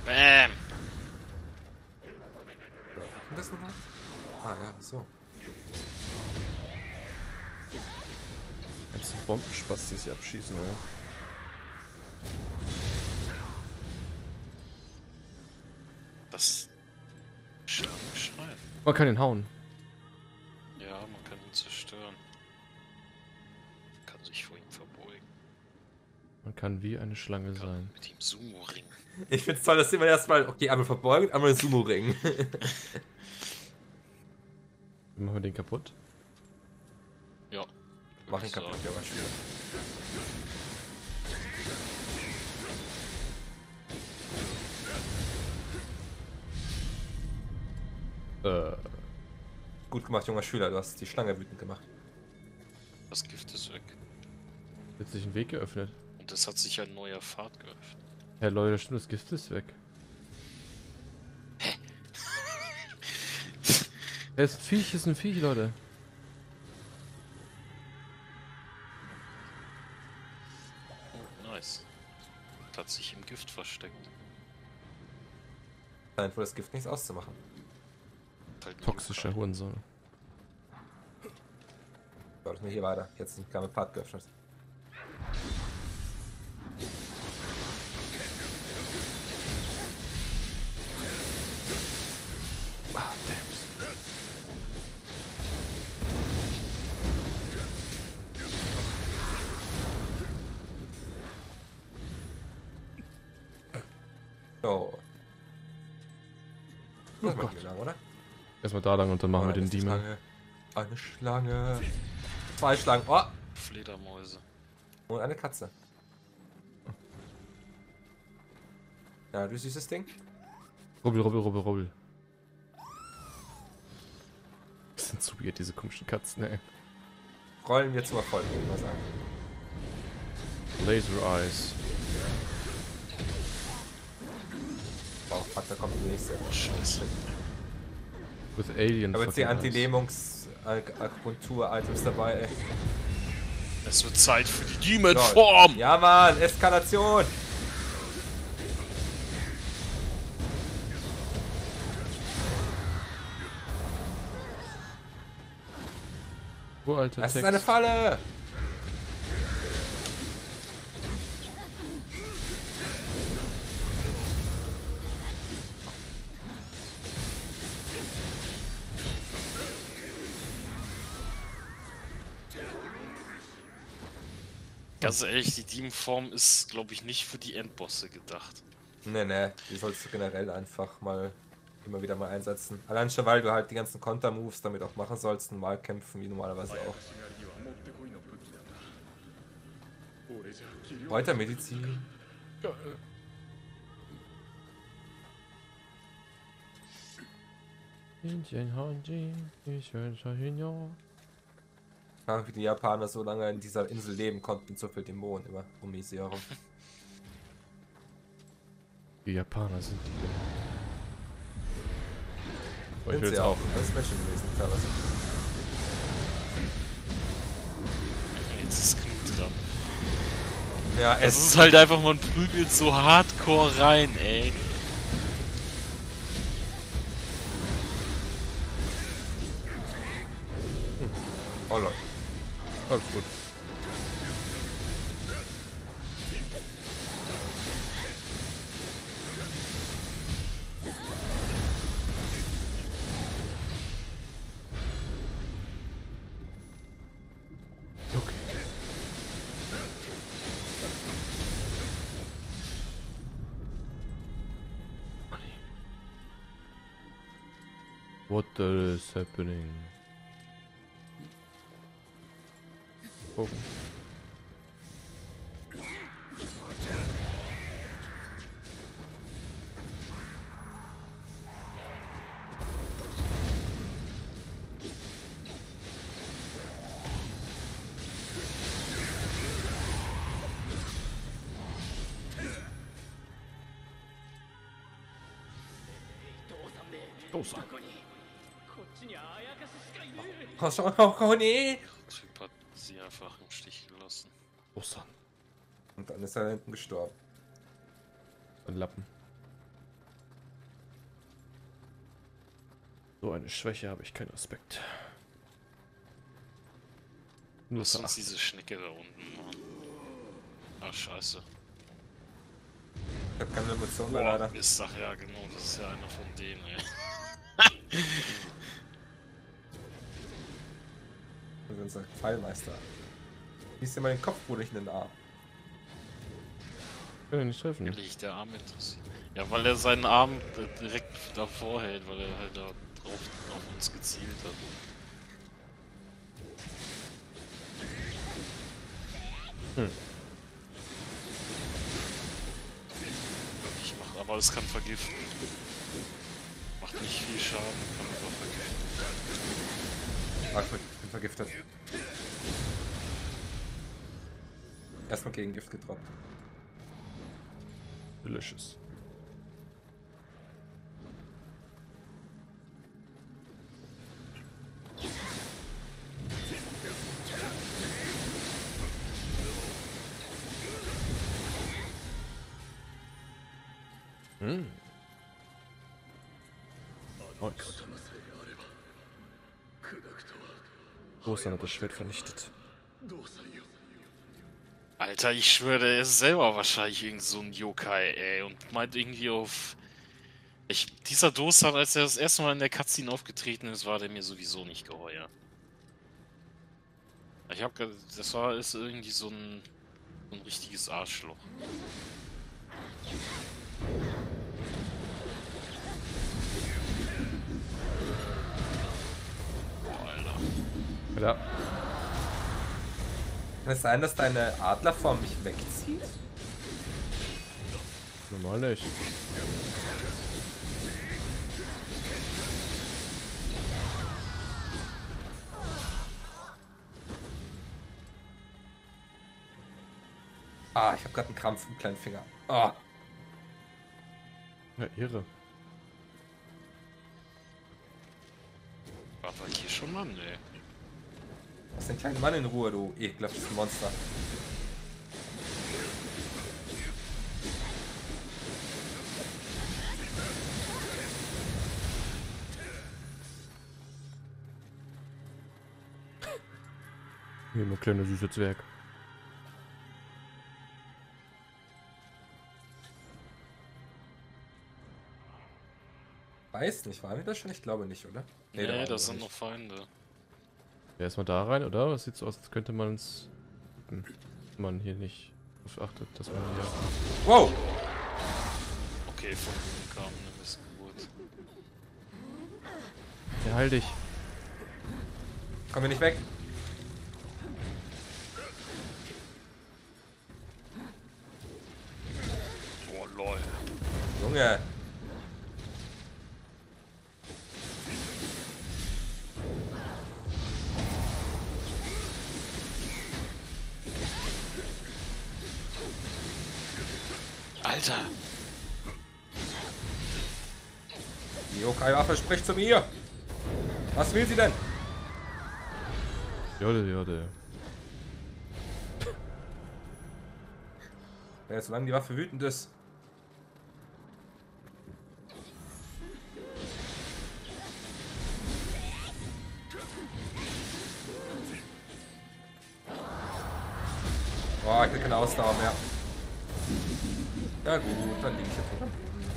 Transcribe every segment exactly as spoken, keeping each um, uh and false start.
Bam! Und das nochmal? Ah ja, so. Jetzt Bombenspaß, die sich abschießen, oder? Das Schlangenschreien. Man kann ihn hauen. Ja, man kann ihn zerstören. Man kann sich vor ihm verbeugen. Man kann wie eine Schlange Kann sein. mit ihm Sumo ringen. Ich find's toll, dass immer erstmal, okay, einmal verbeugen, einmal Sumo ringen. Wie machen wir den kaputt? Ja. Mach ihn kaputt, ja, war schwierig. Äh, Gut gemacht, junger Schüler, du hast die Schlange wütend gemacht. Das Gift ist weg. jetzt sich ein Weg geöffnet. Und es hat sich ein neuer Pfad geöffnet. Herr Leute, stimmt, das Gift ist weg. Er ist ein Viech, ist ein Viech, Leute. Oh, nice. Hat sich im Gift versteckt. Scheint wohl das Gift nichts auszumachen. Halt Toxischer Hurensohn. So, das mir hier weiter. Jetzt ein kleiner Pfad geöffnet. Ah, damn. So. Oh Das Gott. machen wir lang, oder? Erstmal da lang und dann machen wir Oh, den ist die Demon. Schlange. Eine Schlange. Zwei Schlangen. Oh! Fledermäuse. Und eine Katze. Ja, du süßes Ding. Rubbel, rubbel, rubbel, rubbel. Das sind so weird, diese komischen Katzen, ey. Rollen wir zum Erfolg, würde ich mal sagen. Laser Eyes. Oh, fuck, da kommt die nächste. Scheiße. With Alien. Aber jetzt die fucking eyes. Anti-Lähmungs-Akupunktur-Items dabei, ey. Es wird Zeit für die Demon-Form! Ja, Mann, Eskalation! Uralter Das Text. ist eine Falle! Ganz ehrlich, die Demon-Form ist, glaube ich, nicht für die Endbosse gedacht. Ne, ne, die sollst du generell einfach mal immer wieder mal einsetzen. Allein schon, weil du halt die ganzen Konter-Moves damit auch machen sollst, normal kämpfen wie normalerweise auch. Weiter Medizin. Ja, wie die Japaner so lange in dieser Insel leben konnten, so viel Dämonen immer um sie herum. Die Japaner sind die. Oh, ich Sind will sie jetzt auch. auch. Das ist Menschen gewesen, teilweise. Jetzt ist genug dran. Ja, Es es ist halt einfach, man prügelt so hardcore rein, ey. Oh Leute. Alles gut. Okay. What is happening? Oh. Los. Oh, schau, oh, oh nee! Der Typ hat sie einfach im Stich gelassen. Los. Und dann ist er da hinten gestorben. Ein Lappen. So eine Schwäche habe ich keinen Respekt. Nur Was ist uns veracht- diese Schnecke da unten, Mann? Ah, scheiße. Ich hab keine Emotionen mehr Boah, leider. ist doch, ja genau, das ist ja einer von denen, ey. Das ist unser Pfeilmeister. Siehst dir mal den Kopf, Bruder, nicht in den Arm. Ich kann ihn nicht treffen. Will ich der Arm interessiert? Ja, weil er seinen Arm äh, direkt davor hält, weil er halt da drauf auf uns gezielt hat. Hm. Ich mach, aber es kann vergiften. Macht nicht viel Schaden, kann aber vergiften. Ah, ich bin vergiftet. Erstmal gegen Gift getroppt. Delicious. Hm. Nice. Ostern hat das Schwert vernichtet. Alter, ich schwöre, er ist selber wahrscheinlich irgend so ein Yokai, ey, und meint irgendwie auf... Ich, dieser Dosan, als er das erste Mal in der Cutscene aufgetreten ist, war der mir sowieso nicht geheuer. Ich hab ge- das war ist irgendwie so ein, so ein richtiges Arschloch. Boah, Alter. Ja. Kann es sein, dass deine Adlerform mich wegzieht? Normal nicht. Ah, ich habe gerade einen Krampf im kleinen Finger. Ah, Ja, irre. War hier schon Mann, ey. lass den kleinen Mann in Ruhe, du ekelhaftes Monster. Hier nur kleiner süßer Zwerg. Weiß nicht, waren wir das schon? Ich glaube nicht, oder? Nee, da waren wir das sind nicht. noch Feinde. Ja, erstmal da rein, oder? Was sieht so aus, als könnte man es. Hm, man hier nicht darauf achtet, dass man hier. Wow! Okay, von oben kam eine Missgeburt. Ja, heil dich. Kommen wir nicht weg? Oh lol. Junge! Alter! Die Yokai-Waffe spricht zu mir! Was will sie denn? Jode, jode. Ja, solange die Waffe wütend ist. Boah, ich will keine Ausdauer mehr. Ja gut, dann liege ich jetzt wieder.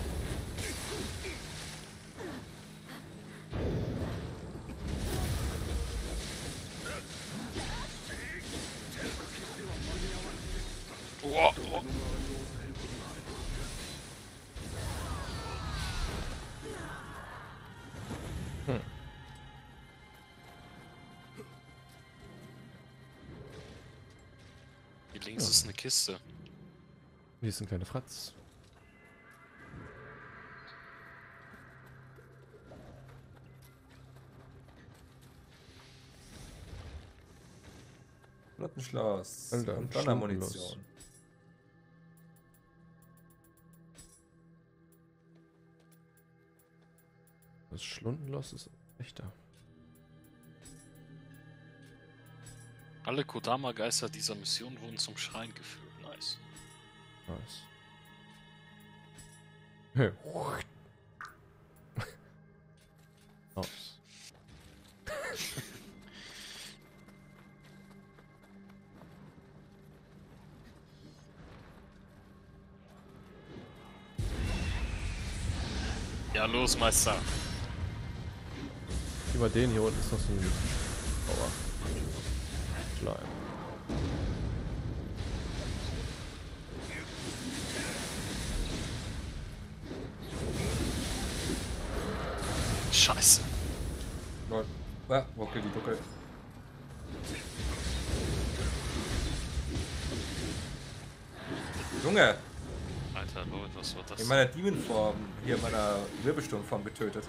Oh, oh. Hm. Hier links ist eine Kiste. Hier ist ein kleiner Fratz. Flottenschloss. Alter, Und Schlundenlos. Donnermunition. Das Schlundenlos ist echter. Alle Kodama-Geister dieser Mission wurden zum Schrein geführt. Nice. Nice. Hey. Oh. Ja, los, Meister. Gib mal den, hier unten ist noch so ein Bauer. Schleim. Scheiße. Lol. Ja, wockel die Buckel. Junge, Alter, Leute, was war das? in meiner Demon-Form, hier in meiner Wirbelsturmform getötet.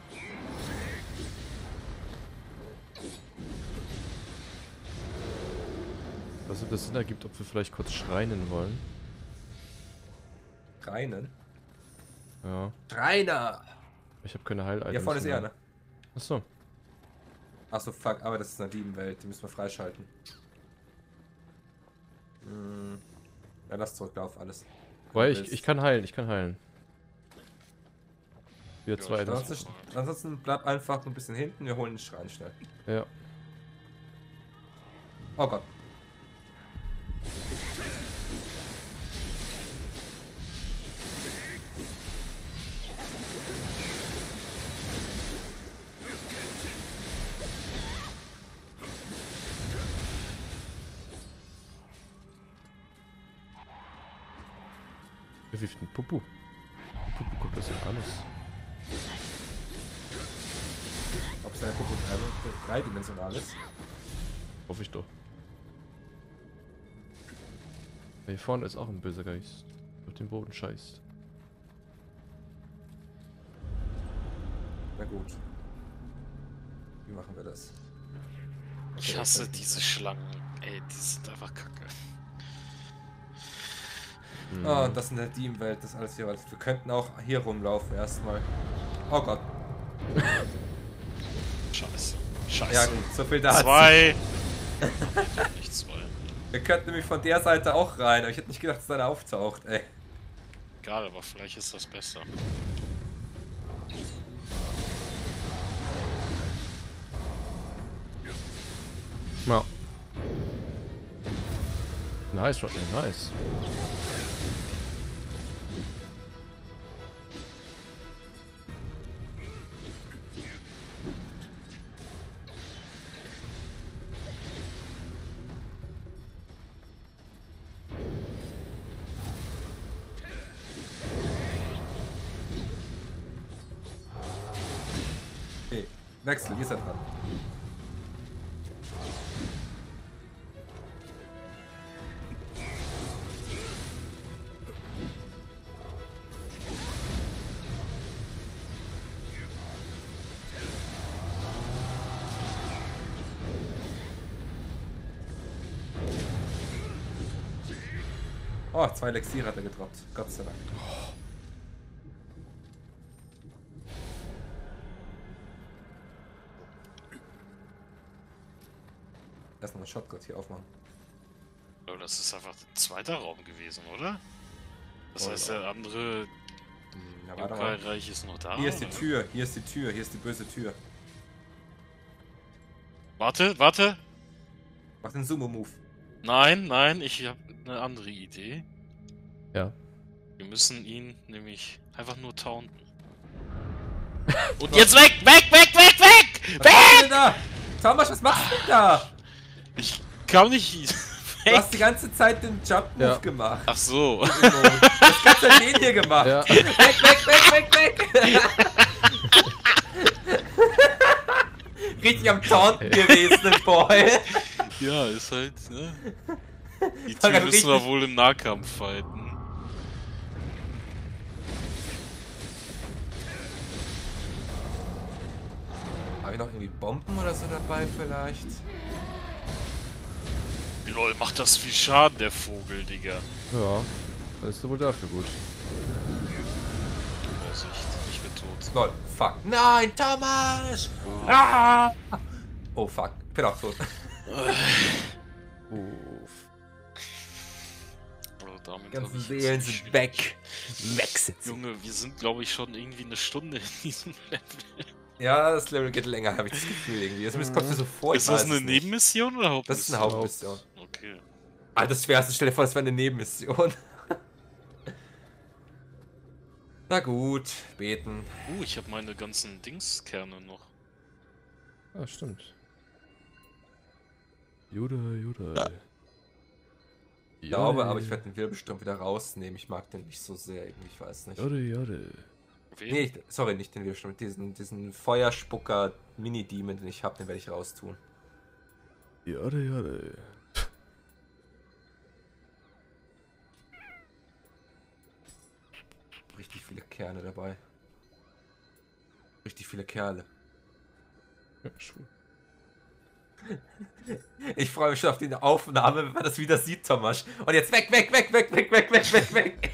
Was ob das Sinn ergibt, ob wir vielleicht kurz schreien wollen. Reinen. Ja. Reiner! Ich habe keine Heil-Items. Hier vorne ist er, ne? Achso. Achso, fuck, aber das ist eine Diebenwelt, die müssen wir freischalten. Hm. Ja, lass zurücklaufen, alles. Weil ich, ich kann heilen, ich kann heilen. Wir Ja, zwei. ich Das. Ansonsten, ansonsten bleib einfach ein bisschen hinten, wir holen den Schrein schnell. Ja. Oh Gott. Wie viel Pupu? Pupu guckt das denn alles? Ob es eine Puppe dreidimensional ist? Hoffe ich doch. Hier vorne ist auch ein böser Geist. Auf den Boden scheißt. Na gut. Wie machen wir das? Ich hasse diese Schlangen. Ey, die sind einfach kacke. Hm. Oh, und das in der Diebenwelt, das ist alles hier. Wir könnten auch hier rumlaufen erstmal. Oh Gott. Scheiße. Scheiße. Ja gut, so viel dazu. Zwei. Nicht zwei. Wir könnten nämlich von der Seite auch rein, aber ich hätte nicht gedacht, dass da einer auftaucht, ey. Egal, aber vielleicht ist das besser. Ja. Nice, Rodney, nice. Okay, Wechsel, hier ist er dran. Oh, zwei Elixier hat er gedroppt. Gott sei Dank. Erstmal einen Shotgun hier aufmachen. Oh, das ist einfach ein zweiter Raum gewesen, oder? Das Oh, heißt, ja. der andere Ja, warte mal. Yokai-Reich ist noch da. Hier ist die oder? Tür, hier ist die Tür, hier ist die böse Tür. Warte, warte. Mach den Sumo-Move. Nein, nein, ich habe eine andere Idee. Ja. Wir müssen ihn nämlich einfach nur taunten. Und jetzt weg, weg, weg, weg, weg! Was machst du denn da? Thomas, was machst du denn da? Ich kann nicht Du hast weg. die ganze Zeit den Jump-Move Ja. gemacht. Ach so. Das kannst du den hier gemacht. Ja. Weg, weg, weg, weg, weg! Richtig am Taunten gewesen, im Boy. Ja, ist halt, ne? Die War Tür grad müssen wir richtig- wohl im Nahkampf fighten. Habe ich noch irgendwie Bomben oder so dabei vielleicht? Lol, macht das viel Schaden, der Vogel, Digga. Ja. Das ist wohl dafür gut. Vorsicht, ich bin tot. Lol, fuck. Nein, Thomas! Ah! Oh fuck, ich bin auch tot. Uff. Also damit Die ganzen hab ich Seelen jetzt sind schwierig. weg. Weg sind sie. Junge, wir sind glaube ich schon irgendwie eine Stunde in diesem Level. Ja, das Level geht länger, habe ich das Gefühl irgendwie. Das kommt mir so vor. ich Ist das weiß eine es nicht. Nebenmission oder Hauptmission? Das ist eine Hauptmission. Okay. Ah, das Schwerste, stell dir vor, das wäre eine Nebenmission. Na gut, beten. Uh, ich habe meine ganzen Dingskerne noch. Ah, stimmt. Jude, Jude. Ich glaube, aber ich werde den Wirbelsturm wieder rausnehmen. Ich mag den nicht so sehr, irgendwie, ich weiß nicht. Jude, Jude. Wen? Nee, ich, sorry, nicht den Wirbelsturm. Diesen, diesen Feuerspucker Mini-Demon, den ich habe, den werde ich raustun. Jude, Jude. Richtig viele Kerne dabei. Richtig viele Kerle. Ja, schon. Ich freue mich schon auf die Aufnahme, wenn man das wieder sieht, Thomas. Und jetzt weg, weg, weg, weg, weg, weg, weg, weg, weg.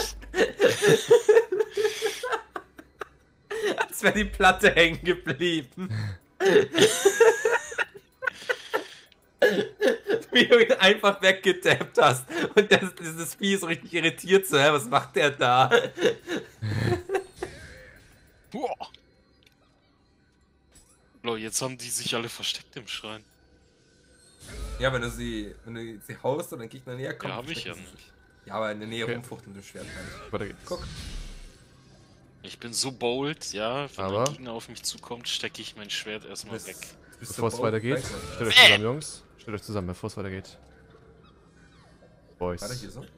Als wäre die Platte hängen geblieben. Wie du ihn einfach weggetappt hast. Und das, dieses Vieh ist so richtig irritiert so, hä? Was macht der da? Boah. Lo, jetzt haben die sich alle versteckt im Schrein. Ja, wenn du sie, wenn du sie haust und dann Gegner näher kommt, Ja, hab ich verstecken ja sie sich. Ja, aber in der Nähe Okay. rumfuchteln mit dem Schwert kann ich. Weiter geht's. Guck. Ich bin so bold, ja. Wenn Aber- ein Gegner auf mich zukommt, stecke ich mein Schwert erstmal Bist- weg. bist Bevor es so weitergeht, bold. stellt euch zusammen, Jungs. Stellt euch zusammen, bevor es weitergeht. Boys. Warte, hier so.